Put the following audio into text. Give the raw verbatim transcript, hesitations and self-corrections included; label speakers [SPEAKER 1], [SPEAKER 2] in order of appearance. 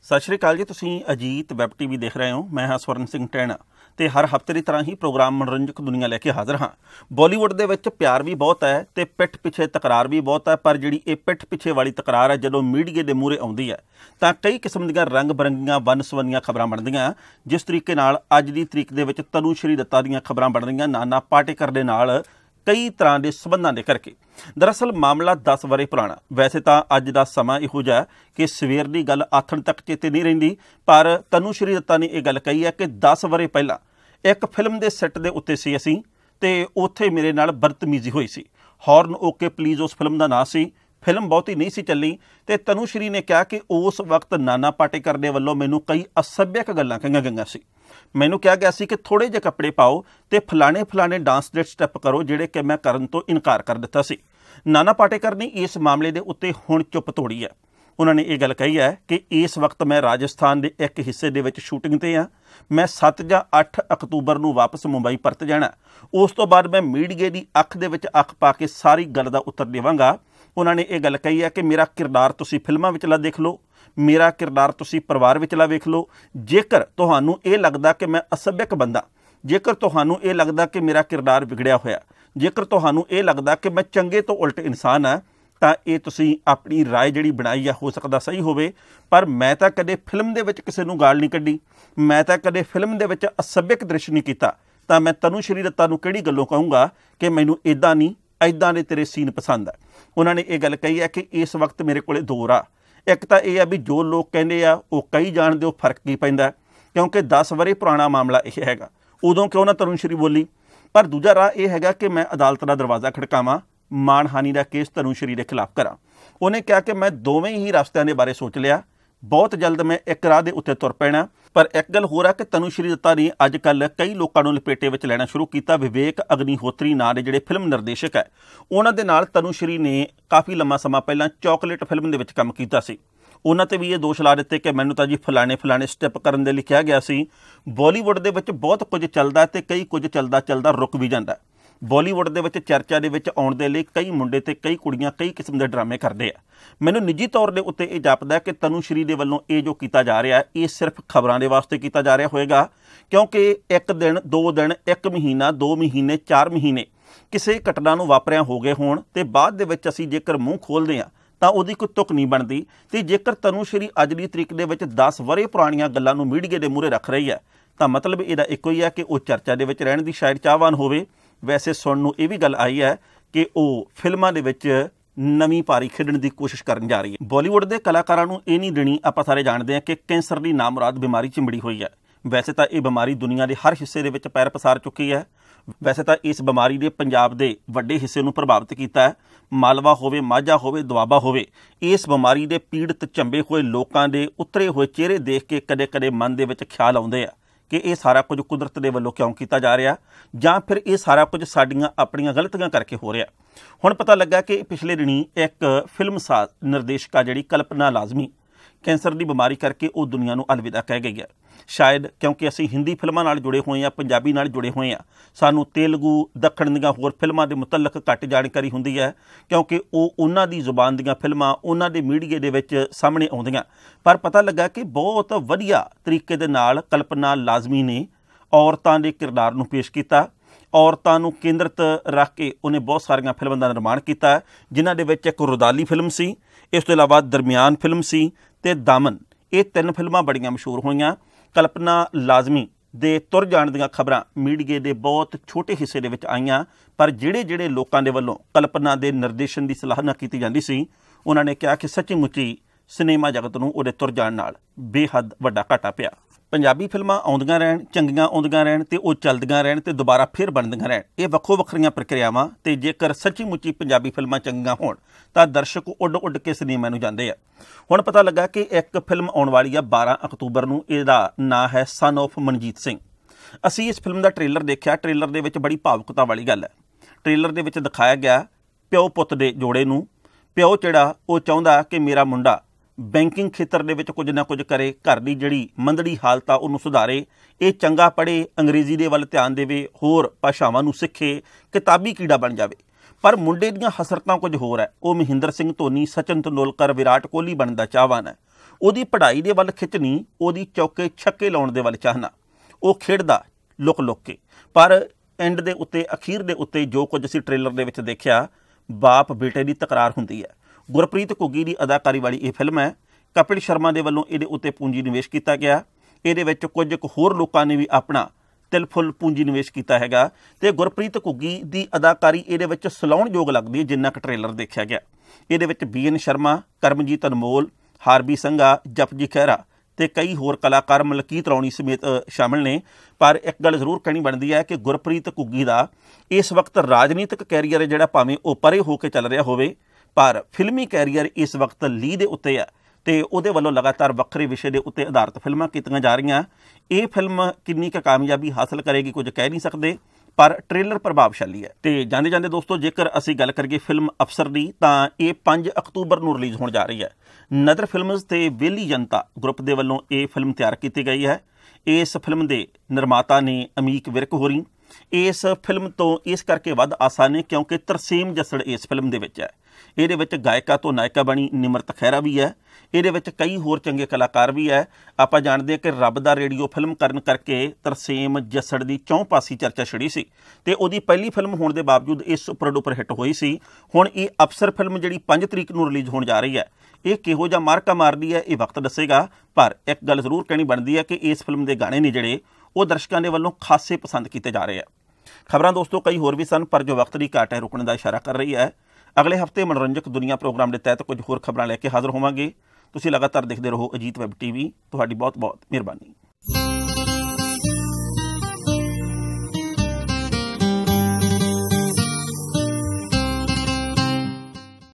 [SPEAKER 1] ਸਤਿ ਸ਼੍ਰੀ ਅਕਾਲ ਜੀ। ਤੁਸੀਂ ਅਜੀਤ ਵੈਬ ਟੀ ਵੀ ਦੇਖ ਰਹੇ ਹੋ। ਮੈਂ ਹਾਂ ਸਵਰਨ ਸਿੰਘ ਟੈਣਾ ਤੇ ਹਰ ਹਫ਼ਤੇ ਦੀ ਤਰ੍ਹਾਂ ਹੀ ਪ੍ਰੋਗਰਾਮ ਮਨੋਰੰਜਕ ਦੁਨੀਆ ਲੈ ਕੇ ਹਾਜ਼ਰ ਹਾਂ। ਬਾਲੀਵੁੱਡ ਦੇ ਵਿੱਚ ਪਿਆਰ ਵੀ ਬਹੁਤ ਹੈ ਤੇ ਪਿੱਠ ਪਿੱਛੇ ਤਕਰਾਰ ਵੀ ਬਹੁਤ ਹੈ, ਪਰ ਜਿਹੜੀ ਇਹ ਪਿੱਠ ਪਿੱਛੇ ਵਾਲੀ ਤਕਰਾਰ ਹੈ ਜਦੋਂ ਮੀਡੀਆ ਦੇ ਮੂਹਰੇ ਆਉਂਦੀ ਹੈ ਤਾਂ ਕਈ ਕਿਸਮ ਦੀਆਂ ਰੰਗ ਬਰੰਗੀਆਂ ਵੰਨ ਸਵੰਨੀਆਂ ਖਬਰਾਂ ਬਣਦੀਆਂ। ਜਿਸ ਤਰੀਕੇ ਨਾਲ ਅੱਜ ਦੀ ਤਰੀਕ ਦੇ ਵਿੱਚ ਤਨੂ ਸ਼੍ਰੀ ਦੱਤਾ ਦੀਆਂ ਖਬਰਾਂ ਬਣ ਰਹੀਆਂ ਨਾਨਾ ਪਾਟੇਕਰ ਦੇ ਨਾਲ ਕਈ ਤਰ੍ਹਾਂ ਦੇ ਸਬੰਧਾਂ ਦੇ ਕਰਕੇ। ਦਰਅਸਲ ਮਾਮਲਾ ਦਸ ਵਰੇ ਪੁਰਾਣਾ। ਵੈਸੇ ਤਾਂ ਅੱਜ ਦਾ ਸਮਾਂ ਇਹੋ ਜਿਹਾ ਕਿ ਸਵੇਰ ਦੀ ਗੱਲ ਆਥਣ ਤੱਕ ਚੇਤੇ ਨਹੀਂ ਰਹਿੰਦੀ, ਪਰ ਤਨੂ ਸ਼੍ਰੀ ਦੱਤਾ ਨੇ ਇਹ ਗੱਲ ਕਹੀ ਹੈ ਕਿ ਦਸ ਵਰੇ ਪਹਿਲਾਂ ਇੱਕ ਫਿਲਮ ਦੇ ਸੈੱਟ ਦੇ ਉੱਤੇ ਸੀ ਅਸੀਂ ਤੇ ਉੱਥੇ ਮੇਰੇ ਨਾਲ ਬਦਤਮੀਜ਼ੀ ਹੋਈ ਸੀ। ਹੌਰਨ ਓਕੇ ਪਲੀਜ਼ ਉਸ ਫਿਲਮ ਦਾ ਨਾਂ ਸੀ। ਫਿਲਮ ਬਹੁਤੀ ਨਹੀਂ ਸੀ ਚੱਲੀ ਤੇ ਤਨੂ ਸ਼੍ਰੀ ਨੇ ਕਿਹਾ ਕਿ ਉਸ ਵਕਤ ਨਾਨਾ ਪਾਟੇਕਰ ਦੇ ਵੱਲੋਂ ਮੈਨੂੰ ਕਈ ਅਸੱਭਿਅਕ ਗੱਲਾਂ ਕਹੀਆਂ ਗਈਆਂ ਸੀ। ਮੈਨੂੰ ਕਿਹਾ ਗਿਆ ਸੀ ਕਿ ਥੋੜ੍ਹੇ ਜਿਹੇ ਕੱਪੜੇ ਪਾਓ ਤੇ ਫਲਾਣੇ ਫਲਾਣੇ ਡਾਂਸ ਦੇ ਸਟੈਪ ਕਰੋ ਜਿਹੜੇ ਕਿ ਮੈਂ ਕਰਨ ਤੋਂ ਇਨਕਾਰ ਕਰ ਦਿੱਤਾ ਸੀ। ਨਾਨਾ ਪਾਟੇਕਰ ਨੇ ਇਸ ਮਾਮਲੇ ਦੇ ਉੱਤੇ ਹੁਣ ਚੁੱਪ ਤੋੜੀ ਹੈ। ਉਹਨਾਂ ਨੇ ਇਹ ਗੱਲ ਕਹੀ ਹੈ ਕਿ ਇਸ ਵਕਤ ਮੈਂ ਰਾਜਸਥਾਨ ਦੇ ਇੱਕ ਹਿੱਸੇ ਦੇ ਵਿੱਚ ਸ਼ੂਟਿੰਗ 'ਤੇ ਹਾਂ। ਮੈਂ ਸੱਤ ਜਾਂ ਅੱਠ ਅਕਤੂਬਰ ਨੂੰ ਵਾਪਸ ਮੁੰਬਈ ਪਰਤ ਜਾਣਾ। ਉਸ ਤੋਂ ਬਾਅਦ ਮੈਂ ਮੀਡੀਆ ਦੀ ਅੱਖ ਦੇ ਵਿੱਚ ਅੱਖ ਪਾ ਕੇ ਸਾਰੀ ਗੱਲ ਦਾ ਉੱਤਰ ਦੇਵਾਂਗਾ। ਉਹਨਾਂ ਨੇ ਇਹ ਗੱਲ ਕਹੀ ਹੈ ਕਿ ਮੇਰਾ ਕਿਰਦਾਰ ਤੁਸੀਂ ਫਿਲਮਾਂ ਵਿਚਲਾ ਦੇਖ ਲਓ, ਮੇਰਾ ਕਿਰਦਾਰ ਤੁਸੀਂ ਪਰਿਵਾਰ ਵਿਚਲਾ ਵੇਖ ਲਓ। ਜੇਕਰ ਤੁਹਾਨੂੰ ਇਹ ਲੱਗਦਾ ਕਿ ਮੈਂ ਅਸੱਭਿਅਕ ਬੰਦਾ, ਜੇਕਰ ਤੁਹਾਨੂੰ ਇਹ ਲੱਗਦਾ ਕਿ ਮੇਰਾ ਕਿਰਦਾਰ ਵਿਗੜਿਆ ਹੋਇਆ, ਜੇਕਰ ਤੁਹਾਨੂੰ ਇਹ ਲੱਗਦਾ ਕਿ ਮੈਂ ਚੰਗੇ ਤੋਂ ਉਲਟ ਇਨਸਾਨ ਹਾਂ, ਤਾਂ ਇਹ ਤੁਸੀਂ ਆਪਣੀ ਰਾਏ ਜਿਹੜੀ ਬਣਾਈ ਆ ਹੋ ਸਕਦਾ ਸਹੀ ਹੋਵੇ, ਪਰ ਮੈਂ ਤਾਂ ਕਦੇ ਫਿਲਮ ਦੇ ਵਿੱਚ ਕਿਸੇ ਨੂੰ ਗਾਲ ਨਹੀਂ ਕੱਢੀ, ਮੈਂ ਤਾਂ ਕਦੇ ਫਿਲਮ ਦੇ ਵਿੱਚ ਅਸੱਭਿਅਕ ਦ੍ਰਿਸ਼ ਨਹੀਂ ਕੀਤਾ। ਤਾਂ ਮੈਂ ਤਨੂ ਸ਼੍ਰੀ ਦੱਤਾ ਨੂੰ ਕਿਹੜੀ ਗੱਲੋਂ ਕਹੂੰਗਾ ਕਿ ਮੈਨੂੰ ਇੱਦਾਂ ਨਹੀਂ, ਇੱਦਾਂ ਦੇ ਤੇਰੇ ਸੀਨ ਪਸੰਦ ਆ। ਉਹਨਾਂ ਨੇ ਇਹ ਗੱਲ ਕਹੀ ਹੈ ਕਿ ਇਸ ਵਕਤ ਮੇਰੇ ਕੋਲੇ ਦੋ ਰਾਹ। ਇੱਕ ਤਾਂ ਇਹ ਆ ਵੀ ਜੋ ਲੋਕ ਕਹਿੰਦੇ ਆ ਉਹ ਕਈ ਜਾਣਦੇ ਹੋ ਫਰਕ ਕੀ ਪੈਂਦਾ, ਕਿਉਂਕਿ ਦਸ ਵਰੇ ਪੁਰਾਣਾ ਮਾਮਲਾ ਇਹ ਹੈਗਾ, ਉਦੋਂ ਕਿਉਂ ਨਾ ਤਨੂ ਸ਼੍ਰੀ ਬੋਲੀ। ਪਰ ਦੂਜਾ ਰਾਹ ਇਹ ਹੈਗਾ ਕਿ ਮੈਂ ਅਦਾਲਤ ਦਾ ਦਰਵਾਜ਼ਾ ਖੜਕਾਵਾਂ, ਮਾਣਹਾਨੀ ਦਾ ਕੇਸ ਤਨੂ ਸ਼੍ਰੀ ਦੇ ਖਿਲਾਫ ਕਰਾਂ। ਉਹਨੇ ਕਿਹਾ ਕਿ ਮੈਂ ਦੋਵੇਂ ਹੀ ਰਸਤਿਆਂ ਦੇ ਬਾਰੇ ਸੋਚ ਲਿਆ, ਬਹੁਤ ਜਲਦ ਮੈਂ ਇੱਕ ਰਾਹ ਦੇ ਉੱਤੇ ਤੁਰ ਪੈਣਾ। ਪਰ ਇੱਕ ਗੱਲ ਹੋਰ ਹੈ ਕਿ ਤਨੂ ਸ਼੍ਰੀ ਦੱਤਾ ਨੇ ਅੱਜ ਕੱਲ੍ਹ ਕਈ ਲੋਕਾਂ ਨੂੰ ਲਪੇਟੇ ਵਿੱਚ ਲੈਣਾ ਸ਼ੁਰੂ ਕੀਤਾ। ਵਿਵੇਕ ਅਗਨੀਹੋਤਰੀ ਨਾਂ ਦੇ ਜਿਹੜੇ ਫਿਲਮ ਨਿਰਦੇਸ਼ਕ ਹੈ, ਉਹਨਾਂ ਦੇ ਨਾਲ ਤਨੂ ਸ਼੍ਰੀ ਨੇ ਕਾਫੀ ਲੰਮਾ ਸਮਾਂ ਪਹਿਲਾਂ ਚੌਕਲੇਟ ਫਿਲਮ ਦੇ ਵਿੱਚ ਕੰਮ ਕੀਤਾ ਸੀ। ਉਹਨਾਂ 'ਤੇ ਵੀ ਇਹ ਦੋਸ਼ ਲਾ ਦਿੱਤੇ ਕਿ ਮੈਨੂੰ ਤਾਂ ਜੀ ਫਲਾਣੇ ਫਲਾਣੇ ਸਟੈਪ ਕਰਨ ਦੇ ਲਈ ਕਿਹਾ ਗਿਆ ਸੀ। ਬਾਲੀਵੁੱਡ ਦੇ ਵਿੱਚ ਬਹੁਤ ਕੁਝ ਚੱਲਦਾ ਅਤੇ ਕਈ ਕੁਝ ਚੱਲਦਾ ਚੱਲਦਾ ਰੁਕ ਵੀ ਜਾਂਦਾ। ਬਾਲੀਵੁੱਡ ਦੇ ਵਿੱਚ ਚਰਚਾ ਦੇ ਵਿੱਚ ਆਉਣ ਦੇ ਲਈ ਕਈ ਮੁੰਡੇ ਤੇ ਕਈ ਕੁੜੀਆਂ ਕਈ ਕਿਸਮ ਦੇ ਡਰਾਮੇ ਕਰਦੇ ਆ। ਮੈਨੂੰ ਨਿੱਜੀ ਤੌਰ ਦੇ ਉੱਤੇ ਇਹ ਜਾਪਦਾ ਕਿ ਤਨੂ ਸ਼੍ਰੀ ਦੇ ਵੱਲੋਂ ਇਹ ਜੋ ਕੀਤਾ ਜਾ ਰਿਹਾ ਇਹ ਸਿਰਫ ਖਬਰਾਂ ਦੇ ਵਾਸਤੇ ਕੀਤਾ ਜਾ ਰਿਹਾ ਹੋਏਗਾ, ਕਿਉਂਕਿ ਇੱਕ ਦਿਨ, ਦੋ ਦਿਨ, ਇੱਕ ਮਹੀਨਾ, ਦੋ ਮਹੀਨੇ, ਚਾਰ ਮਹੀਨੇ ਕਿਸੇ ਘਟਨਾ ਨੂੰ ਵਾਪਰਿਆ ਹੋ ਗਏ ਹੋਣ ਤੇ ਬਾਅਦ ਦੇ ਵਿੱਚ ਅਸੀਂ ਜੇਕਰ ਮੂੰਹ ਖੋਲ੍ਹਦੇ ਹਾਂ ਤਾਂ ਉਹਦੀ ਕੋਈ ਤੁਕ ਨਹੀਂ ਬਣਦੀ। ਤੇ ਜੇਕਰ ਤਨੂ ਸ਼੍ਰੀ ਅੱਜ ਦੀ ਤਰੀਕ ਦੇ ਵਿੱਚ ਦਸ ਵਰੇ ਪੁਰਾਣੀਆਂ ਗੱਲਾਂ ਨੂੰ ਮੀਡੀਆ ਦੇ ਮੂਹਰੇ ਰੱਖ ਰਹੀ ਹੈ ਤਾਂ ਮਤਲਬ ਇਹਦਾ ਇੱਕੋ ਹੀ ਹੈ ਕਿ ਉਹ ਚਰਚਾ ਦੇ ਵਿੱਚ ਰਹਿਣ ਦੀ ਸ਼ਾਇਦ ਚਾਹਵਾਨ ਹੋਵੇ। ਵੈਸੇ ਸੁਣਨ ਨੂੰ ਇਹ ਵੀ ਗੱਲ ਆਈ ਹੈ ਕਿ ਉਹ ਫਿਲਮਾਂ ਦੇ ਵਿੱਚ ਨਵੀਂ ਪਾਰੀ ਖੇਡਣ ਦੀ ਕੋਸ਼ਿਸ਼ ਕਰਨ ਜਾ ਰਹੀ ਹੈ। ਬਾਲੀਵੁੱਡ ਦੇ ਕਲਾਕਾਰਾਂ ਨੂੰ ਇਹ ਨਹੀਂ ਦੇਣੀ, ਆਪਾਂ ਸਾਰੇ ਜਾਣਦੇ ਹਾਂ ਕਿ ਕੈਂਸਰ ਦੀ ਨਾਮੁਰਾਦ ਬਿਮਾਰੀ ਚਿੰਬੜੀ ਹੋਈ ਹੈ। ਵੈਸੇ ਤਾਂ ਇਹ ਬਿਮਾਰੀ ਦੁਨੀਆ ਦੇ ਹਰ ਹਿੱਸੇ ਦੇ ਵਿੱਚ ਪੈਰ ਪਸਾਰ ਚੁੱਕੀ ਹੈ। ਵੈਸੇ ਤਾਂ ਇਸ ਬਿਮਾਰੀ ਦੇ ਪੰਜਾਬ ਦੇ ਵੱਡੇ ਹਿੱਸੇ ਨੂੰ ਪ੍ਰਭਾਵਿਤ ਕੀਤਾ ਹੈ। ਮਾਲਵਾ ਹੋਵੇ, ਮਾਝਾ ਹੋਵੇ, ਦੁਆਬਾ ਹੋਵੇ, ਇਸ ਬਿਮਾਰੀ ਦੇ ਪੀੜਤ ਝੰਬੇ ਹੋਏ ਲੋਕਾਂ ਦੇ ਉਤਰੇ ਹੋਏ ਚਿਹਰੇ ਦੇਖ ਕੇ ਕਦੇ ਕਦੇ ਮਨ ਦੇ ਵਿੱਚ ਖਿਆਲ ਆਉਂਦੇ ਆ ਕਿ ਇਹ ਸਾਰਾ ਕੁਝ ਕੁਦਰਤ ਦੇ ਵੱਲੋਂ ਕਿਉਂ ਕੀਤਾ ਜਾ ਰਿਹਾ, ਜਾਂ ਫਿਰ ਇਹ ਸਾਰਾ ਕੁਝ ਸਾਡੀਆਂ ਆਪਣੀਆਂ ਗਲਤੀਆਂ ਕਰਕੇ ਹੋ ਰਿਹਾ। ਹੁਣ ਪਤਾ ਲੱਗਾ ਕਿ ਪਿਛਲੇ ਦਿਨੀ ਇੱਕ ਫਿਲਮਸਾਜ਼ ਨਿਰਦੇਸ਼ਕਾ ਜਿਹੜੀ ਕਲਪਨਾ ਲਾਜ਼ਮੀ, ਕੈਂਸਰ ਦੀ ਬਿਮਾਰੀ ਕਰਕੇ ਉਹ ਦੁਨੀਆ ਨੂੰ ਅਲਵਿਦਾ ਕਹਿ ਗਈ ਹੈ। ਸ਼ਾਇਦ ਕਿਉਂਕਿ ਅਸੀਂ ਹਿੰਦੀ ਫਿਲਮਾਂ ਨਾਲ ਜੁੜੇ ਹੋਏ ਹਾਂ, ਪੰਜਾਬੀ ਨਾਲ ਜੁੜੇ ਹੋਏ ਹਾਂ, ਸਾਨੂੰ ਤੇਲਗੂ, ਦੱਖਣ ਦੀਆਂ ਹੋਰ ਫਿਲਮਾਂ ਦੇ ਮੁਤਲਕ ਘੱਟ ਜਾਣਕਾਰੀ ਹੁੰਦੀ ਹੈ, ਕਿਉਂਕਿ ਉਹ ਉਹਨਾਂ ਦੀ ਜ਼ੁਬਾਨ ਦੀਆਂ ਫਿਲਮਾਂ ਉਹਨਾਂ ਦੇ ਮੀਡੀਆ ਦੇ ਵਿੱਚ ਸਾਹਮਣੇ ਆਉਂਦੀਆਂ। ਪਰ ਪਤਾ ਲੱਗਾ ਕਿ ਬਹੁਤ ਵਧੀਆ ਤਰੀਕੇ ਦੇ ਨਾਲ ਕਲਪਨਾ ਲਾਜ਼ਮੀ ਨੇ ਔਰਤਾਂ ਦੇ ਕਿਰਦਾਰ ਨੂੰ ਪੇਸ਼ ਕੀਤਾ। ਔਰਤਾਂ ਨੂੰ ਕੇਂਦਰਿਤ ਰੱਖ ਕੇ ਉਹਨੇ ਬਹੁਤ ਸਾਰੀਆਂ ਫਿਲਮਾਂ ਦਾ ਨਿਰਮਾਣ ਕੀਤਾ, ਜਿਨ੍ਹਾਂ ਦੇ ਵਿੱਚ ਇੱਕ ਰੁਦਾਲੀ ਫਿਲਮ ਸੀ, ਇਸ ਤੋਂ ਇਲਾਵਾ ਦਰਮਿਆਨ ਫਿਲਮ ਸੀ ਅਤੇ ਦਾਮਨ। ਇਹ ਤਿੰਨ ਫਿਲਮਾਂ ਬੜੀਆਂ ਮਸ਼ਹੂਰ ਹੋਈਆਂ। ਕਲਪਨਾ ਲਾਜ਼ਮੀ ਦੇ ਤੁਰ ਜਾਣ ਦੀਆਂ ਖਬਰਾਂ ਮੀਡੀਆ ਦੇ ਬਹੁਤ ਛੋਟੇ ਹਿੱਸੇ ਦੇ ਵਿੱਚ ਆਈਆਂ, ਪਰ ਜਿਹੜੇ ਜਿਹੜੇ ਲੋਕਾਂ ਦੇ ਵੱਲੋਂ ਕਲਪਨਾ ਦੇ ਨਿਰਦੇਸ਼ਨ ਦੀ ਸਲਾਹਨਾ ਕੀਤੀ ਜਾਂਦੀ ਸੀ, ਉਹਨਾਂ ਨੇ ਕਿਹਾ ਕਿ ਸੱਚੀ ਮੁੱਚੀ ਸਿਨੇਮਾ ਜਗਤ ਨੂੰ ਉਹਦੇ ਤੁਰ ਜਾਣ ਨਾਲ ਬੇਹੱਦ ਵੱਡਾ ਘਾਟਾ ਪਿਆ। ਪੰਜਾਬੀ ਫਿਲਮਾਂ ਆਉਂਦੀਆਂ ਰਹਿਣ, ਚੰਗੀਆਂ ਆਉਂਦੀਆਂ ਰਹਿਣ ਅਤੇ ਉਹ ਚੱਲਦੀਆਂ ਰਹਿਣ ਅਤੇ ਦੁਬਾਰਾ ਫਿਰ ਬਣਦੀਆਂ ਰਹਿਣ, ਇਹ ਵੱਖੋ ਵੱਖਰੀਆਂ ਪ੍ਰਕਿਰਿਆਵਾਂ। ਅਤੇ ਜੇਕਰ ਸੱਚੀ ਮੁੱਚੀ ਪੰਜਾਬੀ ਫਿਲਮਾਂ ਚੰਗੀਆਂ ਹੋਣ ਤਾਂ ਦਰਸ਼ਕ ਉੱਡ ਉੱਡ ਕੇ ਸਿਨੇਮਾ ਨੂੰ ਜਾਂਦੇ ਆ। ਹੁਣ ਪਤਾ ਲੱਗਾ ਕਿ ਇੱਕ ਫਿਲਮ ਆਉਣ ਵਾਲੀ ਆ ਬਾਰਾਂ ਅਕਤੂਬਰ ਨੂੰ, ਇਹਦਾ ਨਾਂ ਹੈ ਸਨ ਆਫ ਮਨਜੀਤ ਸਿੰਘ। ਅਸੀਂ ਇਸ ਫਿਲਮ ਦਾ ਟ੍ਰੇਲਰ ਦੇਖਿਆ। ਟ੍ਰੇਲਰ ਦੇ ਵਿੱਚ ਬੜੀ ਭਾਵੁਕਤਾ ਵਾਲੀ ਗੱਲ ਹੈ। ਟ੍ਰੇਲਰ ਦੇ ਵਿੱਚ ਦਿਖਾਇਆ ਗਿਆ ਪਿਓ ਪੁੱਤ ਦੇ ਜੋੜੇ ਨੂੰ। ਪਿਓ ਜਿਹੜਾ ਉਹ ਚਾਹੁੰਦਾ ਕਿ ਮੇਰਾ ਮੁੰਡਾ ਬੈਂਕਿੰਗ ਖੇਤਰ ਦੇ ਵਿੱਚ ਕੁਝ ਨਾ ਕੁਝ ਕਰੇ, ਘਰ ਦੀ ਜਿਹੜੀ ਮੰਦੜੀ ਹਾਲਤ ਆ ਉਹਨੂੰ ਸੁਧਾਰੇ, ਇਹ ਚੰਗਾ ਪੜ੍ਹੇ, ਅੰਗਰੇਜ਼ੀ ਦੇ ਵੱਲ ਧਿਆਨ ਦੇਵੇ, ਹੋਰ ਭਾਸ਼ਾਵਾਂ ਨੂੰ ਸਿੱਖੇ, ਕਿਤਾਬੀ ਕੀੜਾ ਬਣ ਜਾਵੇ। ਪਰ ਮੁੰਡੇ ਦੀਆਂ ਹਸਰਤਾਂ ਕੁਝ ਹੋਰ ਹੈ। ਉਹ ਮਹਿੰਦਰ ਸਿੰਘ ਧੋਨੀ, ਸਚਿਨ ਤੇਂਦੁਲਕਰ, ਵਿਰਾਟ ਕੋਹਲੀ ਬਣਨ ਦਾ ਚਾਹਵਾਨ ਹੈ। ਉਹਦੀ ਪੜ੍ਹਾਈ ਦੇ ਵੱਲ ਖਿੱਚ ਨਹੀਂ, ਉਹਦੀ ਚੌਕੇ ਛੱਕੇ ਲਾਉਣ ਦੇ ਵੱਲ ਚਾਹਨਾ। ਉਹ ਖੇਡਦਾ ਲੁਕ ਲੁਕ ਕੇ, ਪਰ ਐਂਡ ਦੇ ਉੱਤੇ ਅਖੀਰ ਦੇ ਉੱਤੇ ਜੋ ਕੁਝ ਅਸੀਂ ਟ੍ਰੇਲਰ ਦੇ ਵਿੱਚ ਦੇਖਿਆ, ਬਾਪ ਬੇਟੇ ਦੀ ਤਕਰਾਰ ਹੁੰਦੀ ਹੈ। ਗੁਰਪ੍ਰੀਤ ਘੁੱਗੀ ਦੀ ਅਦਾਕਾਰੀ ਵਾਲੀ ਇਹ ਫਿਲਮ ਹੈ। ਕਪਿਲ ਸ਼ਰਮਾ ਦੇ ਵੱਲੋਂ ਇਹਦੇ ਉੱਤੇ ਪੂੰਜੀ ਨਿਵੇਸ਼ ਕੀਤਾ ਗਿਆ। ਇਹਦੇ ਵਿੱਚ ਕੁਝ ਕੁ ਹੋਰ ਲੋਕਾਂ ਨੇ ਵੀ ਆਪਣਾ ਤਿਲ ਫੁੱਲ ਪੂੰਜੀ ਨਿਵੇਸ਼ ਕੀਤਾ ਹੈਗਾ ਅਤੇ ਗੁਰਪ੍ਰੀਤ ਘੁੱਗੀ ਦੀ ਅਦਾਕਾਰੀ ਇਹਦੇ ਵਿੱਚ ਸਲਾਹੁਣਯੋਗ ਲੱਗਦੀ ਹੈ ਜਿੰਨਾ ਕੁ ਟ੍ਰੇਲਰ ਦੇਖਿਆ ਗਿਆ। ਇਹਦੇ ਵਿੱਚ ਬੀ ਐਨ ਸ਼ਰਮਾ, ਕਰਮਜੀਤ ਅਨਮੋਲ, ਹਾਰਬੀ ਸੰਘਾ, ਜਪਜੀ ਖਹਿਰਾ ਅਤੇ ਕਈ ਹੋਰ ਕਲਾਕਾਰ ਮਲਕੀਤ ਰੌਣੀ ਸਮੇਤ ਸ਼ਾਮਿਲ ਨੇ। ਪਰ ਇੱਕ ਗੱਲ ਜ਼ਰੂਰ ਕਹਿਣੀ ਬਣਦੀ ਹੈ ਕਿ ਗੁਰਪ੍ਰੀਤ ਘੁੱਗੀ ਦਾ ਇਸ ਵਕਤ ਰਾਜਨੀਤਿਕ ਕੈਰੀਅਰ ਜਿਹੜਾ ਭਾਵੇਂ ਉਹ ਪਰੇ ਹੋ ਕੇ ਚੱਲ ਰਿਹਾ ਹੋਵੇ, ਪਰ ਫਿਲਮੀ ਕੈਰੀਅਰ ਇਸ ਵਕਤ ਲੀਹ ਦੇ ਉੱਤੇ ਹੈ ਅਤੇ ਉਹਦੇ ਵੱਲੋਂ ਲਗਾਤਾਰ ਵੱਖਰੇ ਵਿਸ਼ੇ ਦੇ ਉੱਤੇ ਆਧਾਰਿਤ ਫਿਲਮਾਂ ਕੀਤੀਆਂ ਜਾ ਰਹੀਆਂ। ਇਹ ਫਿਲਮ ਕਿੰਨੀ ਕੁ ਕਾਮਯਾਬੀ ਹਾਸਲ ਕਰੇਗੀ ਕੁਝ ਕਹਿ ਨਹੀਂ ਸਕਦੇ, ਪਰ ਟ੍ਰੇਲਰ ਪ੍ਰਭਾਵਸ਼ਾਲੀ ਹੈ। ਅਤੇ ਜਾਂਦੇ ਜਾਂਦੇ ਦੋਸਤੋ, ਜੇਕਰ ਅਸੀਂ ਗੱਲ ਕਰੀਏ ਫਿਲਮ ਅਫਸਰ ਦੀ, ਤਾਂ ਇਹ ਪੰਜ ਅਕਤੂਬਰ ਨੂੰ ਰਿਲੀਜ਼ ਹੋਣ ਜਾ ਰਹੀ ਹੈ। ਨਦਰ ਫਿਲਮਜ਼ ਅਤੇ ਵਿਹਲੀ ਜਨਤਾ ਗਰੁੱਪ ਦੇ ਵੱਲੋਂ ਇਹ ਫਿਲਮ ਤਿਆਰ ਕੀਤੀ ਗਈ ਹੈ। ਇਸ ਫਿਲਮ ਦੇ ਨਿਰਮਾਤਾ ਨੇ ਅਮੀਕ ਵਿਰਕ ਹੋਰੀ। ਇਸ ਫਿਲਮ ਤੋਂ ਇਸ ਕਰਕੇ ਵੱਧ ਆਸਾਂ ਨੇ ਕਿਉਂਕਿ ਤਰਸੇਮ ਜੱਸੜ ਇਸ ਫਿਲਮ ਦੇ ਵਿੱਚ ਹੈ। ਇਹਦੇ ਵਿੱਚ ਗਾਇਕਾ ਤੋਂ ਨਾਇਕਾ ਬਣੀ ਨਿਮਰਤ ਖਹਿਰਾ ਵੀ ਹੈ। ਇਹਦੇ ਵਿੱਚ ਕਈ ਹੋਰ ਚੰਗੇ ਕਲਾਕਾਰ ਵੀ ਹੈ। ਆਪਾਂ ਜਾਣਦੇ ਹਾਂ ਕਿ ਰੱਬ ਦਾ ਰੇਡੀਓ ਫਿਲਮ ਕਰਨ ਕਰਕੇ ਤਰਸੇਮ ਜੱਸੜ ਦੀ ਚੌਂ ਪਾਸੀ ਚਰਚਾ ਛਿੜੀ ਸੀ ਅਤੇ ਉਹਦੀ ਪਹਿਲੀ ਫਿਲਮ ਹੋਣ ਦੇ ਬਾਵਜੂਦ ਇਹ ਸੁਪਰ ਡੁਪਰ ਹਿੱਟ ਹੋਈ ਸੀ। ਹੁਣ ਇਹ ਅਫਸਰ ਫਿਲਮ ਜਿਹੜੀ ਪੰਜ ਤਰੀਕ ਨੂੰ ਰਿਲੀਜ਼ ਹੋਣ ਜਾ ਰਹੀ ਹੈ, ਇਹ ਕਿਹੋ ਜਿਹਾ ਮਾਰਕਾ ਮਾਰਦੀ ਹੈ ਇਹ ਵਕਤ ਦੱਸੇਗਾ। ਪਰ ਇੱਕ ਗੱਲ ਜ਼ਰੂਰ ਕਹਿਣੀ ਬਣਦੀ ਹੈ ਕਿ ਇਸ ਫਿਲਮ ਦੇ ਗਾਣੇ ਨੇ ਜਿਹੜੇ ਉਹ ਦਰਸ਼ਕਾਂ ਦੇ ਵੱਲੋਂ ਖਾਸੇ ਪਸੰਦ ਕੀਤੇ ਜਾ ਰਹੇ ਆ। ਖਬਰਾਂ ਦੋਸਤੋ ਕਈ ਹੋਰ ਵੀ ਸਨ, ਪਰ ਜੋ ਵਕਤ ਦੀ ਘਾਟ ਹੈ ਰੁਕਣ ਦਾ ਇਸ਼ਾਰਾ ਕਰ ਰਹੀ ਹੈ। ਅਗਲੇ ਹਫ਼ਤੇ ਮਨੋਰੰਜਕ ਦੁਨੀਆ ਪ੍ਰੋਗਰਾਮ ਦੇ ਤਹਿਤ ਕੁਝ ਹੋਰ ਖਬਰਾਂ ਲੈ ਕੇ ਹਾਜ਼ਰ ਹੋਵਾਂਗੇ। ਤੁਸੀਂ ਲਗਾਤਾਰ ਦੇਖਦੇ ਰਹੋ ਅਜੀਤ ਵੈਬ ਟੀ ਵੀ। ਤੁਹਾਡੀ ਬਹੁਤ ਬਹੁਤ ਮਿਹਰਬਾਨੀ।